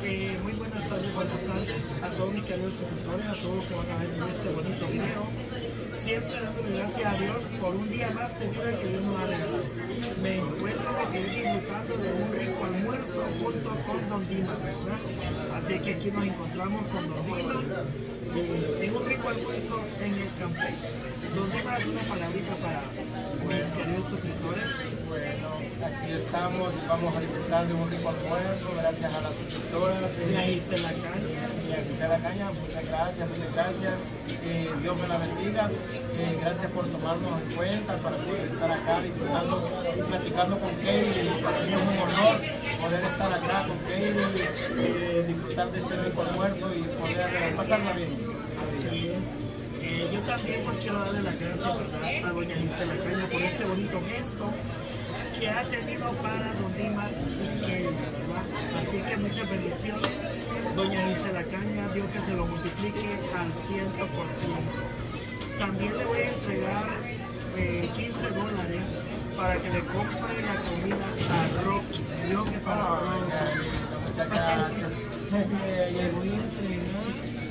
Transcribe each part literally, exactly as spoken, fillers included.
Eh, muy buenas tardes, buenas tardes a todos mis queridos suscriptores, a todos los que van a ver este bonito video. Siempre dándole gracias a Dios por un día más de vida que Dios nos ha regalado. Me encuentro que estoy disfrutando de un rico almuerzo junto con Don Dimas, ¿verdad? Así que aquí nos encontramos con Don Dimas eh, en un rico almuerzo en el campus. Don Dimas, ¿alguna palabrita para mis queridos suscriptores? Bueno, aquí estamos y vamos a disfrutar de un rico almuerzo gracias a las suscriptoras. Y a Gisela Caña. Y a Gisela Caña, muchas gracias, muchas gracias. Eh, Dios me la bendiga. Eh, gracias por tomarnos en cuenta para poder estar acá disfrutando y platicando con Kevin. Para mí es un honor poder estar acá con Kevin, eh, disfrutar de este rico almuerzo y poder pasarla bien. Así es. Eh, yo también pues, quiero darle las gracias, ¿verdad?, a doña Gisela Caña por este bonito gesto que ha tenido para Don Dimas y Kevin, ¿verdad? Así que muchas bendiciones, doña Gisela Caña, Dios que se lo multiplique al ciento por ciento. También le voy a entregar eh, quince dólares para que le compre la comida a Rocky. Dios que para Oh, Rocky. muchas gracias. Le voy a entregar.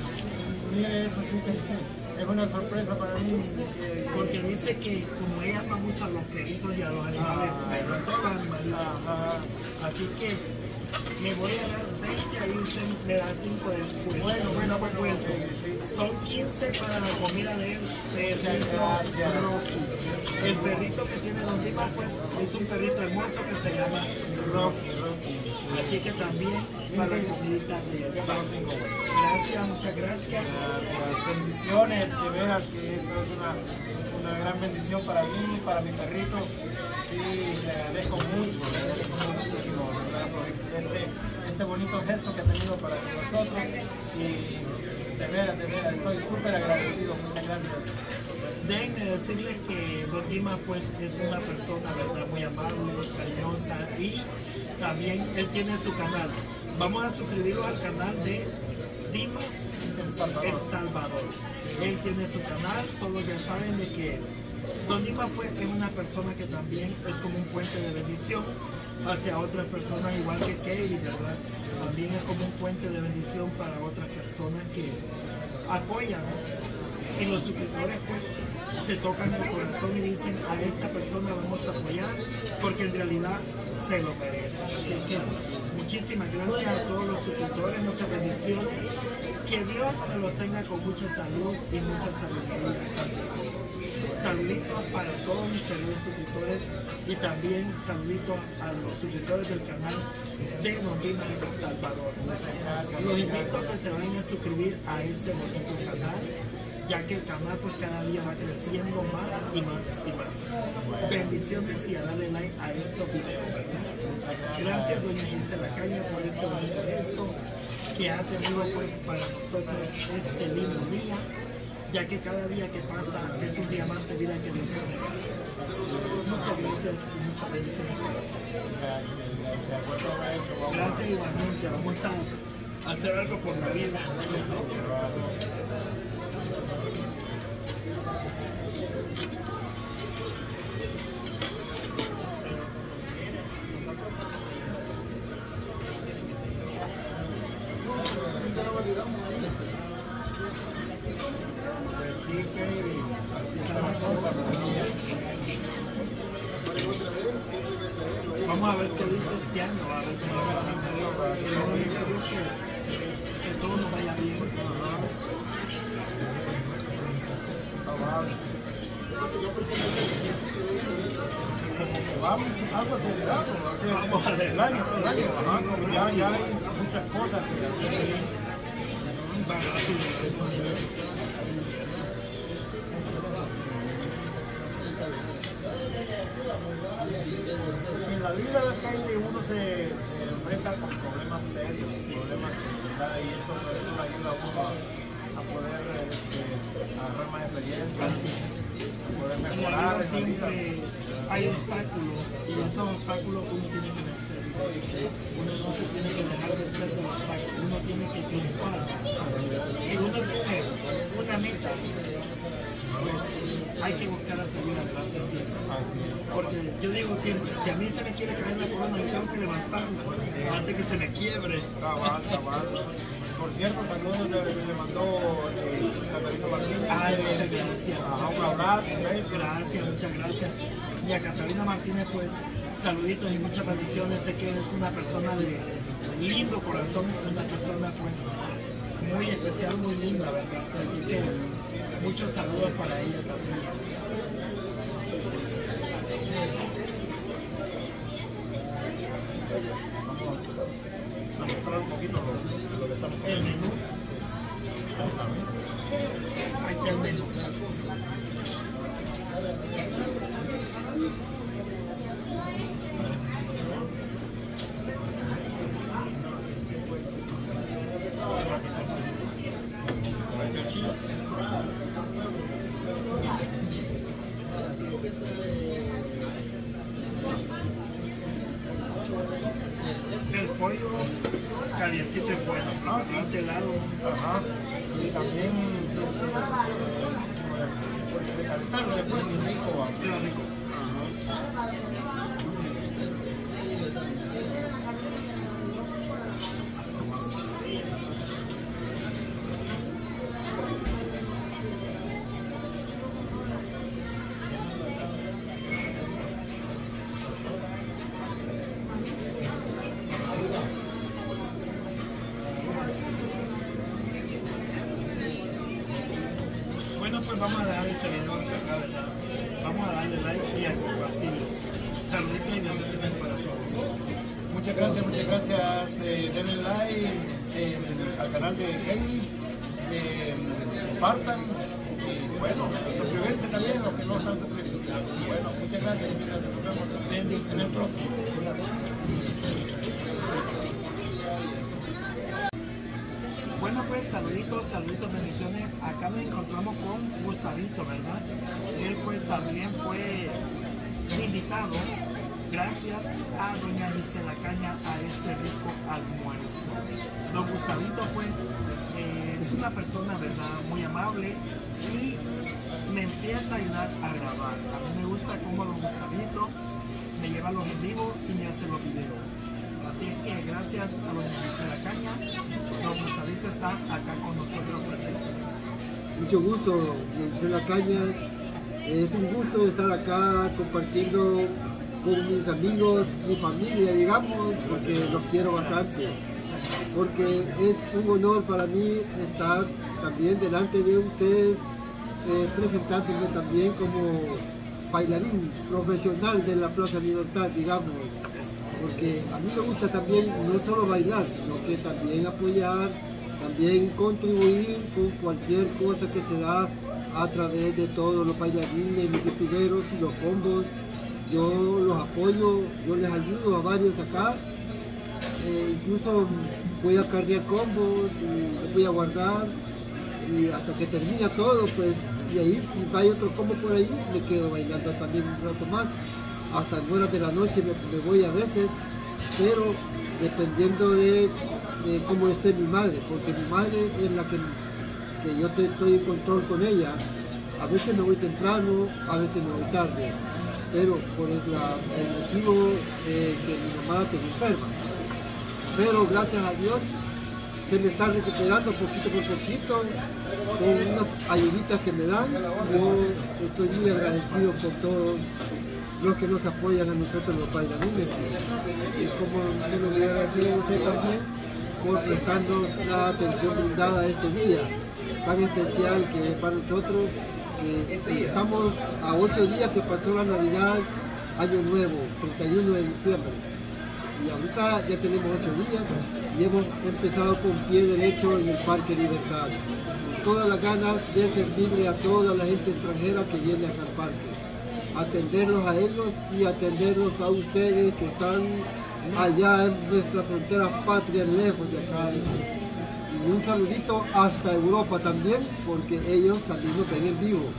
Mire, eso sí que es una sorpresa para mí. Porque dice que como ella ama mucho a los perritos y a los animales, pero a todos los animalitos. Ajá. Así que le voy a dar veinte, ahí usted me da cinco después. Bueno, bueno, bueno, bueno. ok, sí. Son quince para la comida del perrito gracias. Rocky. El perrito que tiene Don Dimas, pues, es un perrito hermoso que se llama Rocky. Así que también para la comidita de él. Gracias, muchas gracias. Gracias, bendiciones, de veras que esto es una, una gran bendición para mí, para mi perrito. Sí, le agradezco mucho, le agradezco muchísimo, ¿verdad?, por este, este bonito gesto que ha tenido para nosotros. Y de veras, de veras, estoy súper agradecido, muchas gracias. Déjenme decirles que Don Dimas pues es una persona, ¿verdad?, muy amable, cariñosa, y también él tiene su canal. Vamos a suscribirlo al canal de Dimas El Salvador. El Salvador. Él tiene su canal, todos ya saben de que Don Dimas pues, es una persona que también es como un puente de bendición hacia otras personas, igual que Kevin, ¿verdad? También es como un puente de bendición para otras personas que apoyan, ¿no? Y los suscriptores pues se tocan el corazón y dicen a esta persona vamos a apoyar porque en realidad se lo merece. Así que muchísimas gracias a todos los suscriptores, muchas bendiciones, que Dios me los tenga con mucha salud y mucha sabiduría. Saluditos para todos mis queridos suscriptores y también saluditos a los suscriptores del canal de Don Dimas El Salvador. Los invito a que se vayan a suscribir a este bonito canal, ya que el canal pues cada día va creciendo más y más y más. Bendiciones y a darle like a estos videos, ¿verdad? Gracias doña Gisela Caña por este bonito gesto que ha tenido pues para nosotros este lindo día, ya que cada día que pasa es un día más de vida que Dios nos regala. Muchas gracias y muchas bendiciones para todos. Gracias, gracias. Por todo hecho, vamos a- Gracias igualmente, vamos a hacer algo por la vida. Pues sí, Kevin, así está la cosa, familia. Vamos a ver qué dice este año, a ver si nos va a cambiar. Yo digo que, que todo nos vaya bien. Vamos, algo acelerado, o sea, Vamos a el año, el año, ajá, como ya, ya hay muchas cosas que hacer. En la vida Kevin, uno se, se enfrenta con problemas serios, problemas que ¿verdad? Y eso, eso le ayuda a uno a, a poder este, agarrar más experiencia, a poder En la mejorar vida en la vida. siempre hay obstáculos y esos obstáculos uno tiene que vencer. Uno no se tiene que dejar vencer de los obstáculos, uno tiene que triunfar. Si uno tiene una meta, pues hay que buscar a seguir adelante siempre. Porque yo digo siempre, si a mí se me quiere caer la corona, yo tengo que levantarla antes que se me quiebre. Cabal, cabal. Por cierto, saludos le, le mandó eh, Catalina Martínez. Ay, muchas gracias. Ajá, un abrazo. Gracias, muchas gracias. Y a Catalina Martínez, pues, saluditos y muchas bendiciones. Sé que es una persona de lindo corazón, una persona, pues, muy especial, muy linda, ¿verdad? Así que muchos saludos para ella también. Vamos a mostrar un poquito lo, lo que estamos El haciendo. menú. Ahí está el menú. El pollo calientito es bueno, Ah, sí. más de lado. Ajá. Y también de calentarlo después muy rico. ¿Va? Queda rico. Bueno, pues vamos a dejar este video hasta acá, ¿verdad? Vamos a darle like y a compartirlo. Saluditos y bendiciones para todos. Muchas gracias, muchas gracias. Eh, denle like eh, al canal de Kelly, eh, compartan y bueno, suscribirse también los que no están suscritos. Bueno, muchas gracias, muchas gracias. Nos vemos. Bendiciones en el próximo. Bueno, pues saluditos, saluditos, bendiciones. Acá nos encontramos con Gustavito, ¿verdad? Él pues también fue invitado gracias a doña Gisela Caña a este rico almuerzo. Don Gustavito pues eh, es una persona, ¿verdad?, muy amable y me empieza a ayudar a grabar. A mí me gusta cómo don Gustavito me lleva los en vivo y me hace los videos. Así es que gracias a doña Gisela Caña, don Gustavito está acá con nosotros presente. Mucho gusto, Gisela Cañas. Es un gusto estar acá compartiendo con mis amigos, mi familia, digamos, porque los quiero bastante. Porque es un honor para mí estar también delante de usted, eh, presentándome también como bailarín profesional de la Plaza Libertad, digamos. Porque a mí me gusta también no solo bailar, sino que también apoyar, también contribuir con cualquier cosa que se da a través de todos los bailarines, los youtuberos y los fondos. Yo los apoyo, yo les ayudo a varios acá, eh, incluso voy a cargar combos, y los voy a guardar y hasta que termina todo, pues, y ahí si hay otro combo por ahí, me quedo bailando también un rato más. Hasta en horas de la noche me, me voy a veces, pero dependiendo de, de cómo esté mi madre, porque mi madre es la que, que yo te, estoy en control con ella. A veces me voy temprano, a veces me voy tarde, pero por el, la, el motivo eh, que mi mamá te enferma. Pero gracias a Dios se me está recuperando poquito por poquito, con unas ayuditas que me dan. Yo estoy muy agradecido por todos los que nos apoyan a nosotros los bailarines, y como yo le voy a agradecer a usted también por prestarnos la atención brindada a este día tan especial que es para nosotros, que estamos a ocho días que pasó la Navidad, Año Nuevo, treinta y uno de diciembre, y ahorita ya tenemos ocho días y hemos empezado con pie derecho en el Parque Libertad, con todas las ganas de servirle a toda la gente extranjera que viene acá al parque, atenderlos a ellos y atenderlos a ustedes que están allá en nuestras fronteras patrias, lejos de acá. Y un saludito hasta Europa también, porque ellos también nos ven en vivo,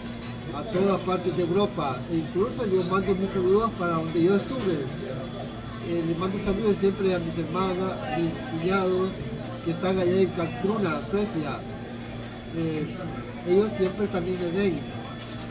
a todas partes de Europa. E incluso yo mando mis saludos para donde yo estuve. Eh, les mando saludos siempre a mis hermanas, a mis cuñados que están allá en Karlskrona, Suecia. Eh, ellos siempre también me ven.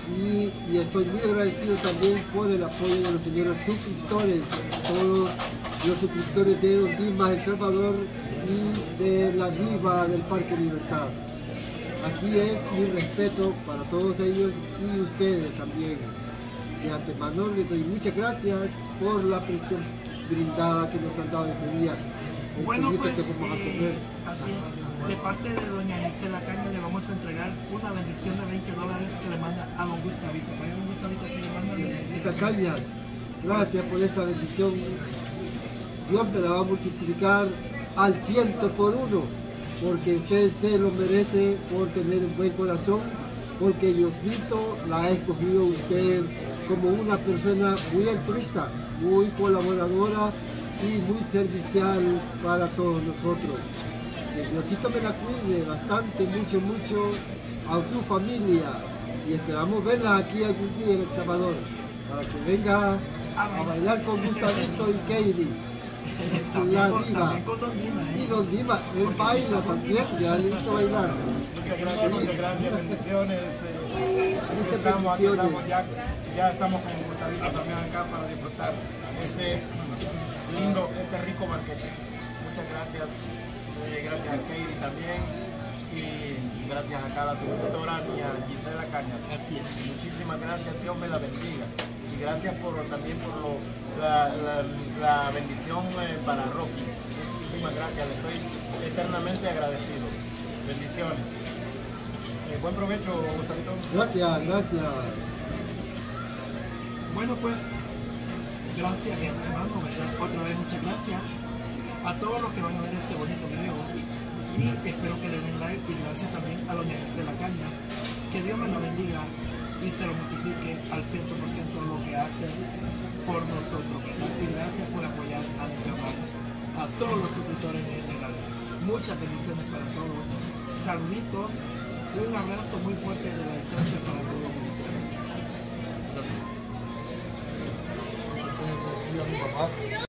Y, y estoy muy agradecido también por el apoyo de los señores suscriptores, todos los suscriptores de Don Dimas El Salvador y de la Diva del Parque Libertad. Así es, mi respeto para todos ellos y ustedes también. De antemano les doy muchas gracias por la presión brindada que nos han dado este día. El Bueno, pues, que vamos a eh, comer. así, de parte de doña Gisela Caña le vamos a entregar una bendición de veinte dólares que le manda a don Gustavito. Para don Gustavito que le manda Esta Caña, gracias por esta bendición. Dios me la va a multiplicar al ciento por uno, porque usted se lo merece por tener un buen corazón, porque Diosito la ha escogido usted como una persona muy altruista, muy colaboradora y muy servicial para todos nosotros. Que Diosito me la cuide bastante, mucho, mucho a su familia y esperamos verla aquí algún día en El Salvador para que venga a bailar con Gustavito y Keili. La con, Diva. también con don Dima, ¿eh? Y Don Dima, él Porque baila está con también, Dima. ya le he visto bailar. Muchas gracias, muchas gracias, bendiciones. eh, Muchas estamos, aquí bendiciones. estamos, ya, ya estamos con Gustavito también acá para disfrutar este lindo, este rico banquete. Muchas gracias, eh, gracias a Keili también y gracias acá a la suscriptora mía Gisela Cañas. Así es. Muchísimas gracias, Dios me la bendiga. Y gracias por, también por lo, la, la, la bendición eh, para Rocky. Muchísimas gracias, le estoy eternamente agradecido. Bendiciones. Eh, buen provecho, Gustavito. Gracias, gracias. Bueno, pues, gracias de antemano, ¿verdad? Otra vez muchas gracias a todos los que van a ver este bonito video y espero que le den like y gracias también a doña Gisela Caña, que Dios me la bendiga y se lo multiplique al cien por ciento lo que hace por nosotros, ¿verdad? Y gracias por apoyar a mi canal, a todos los suscriptores en general. Muchas bendiciones para todos, saluditos, un abrazo muy fuerte de la distancia para todos ustedes. Y a mi papá.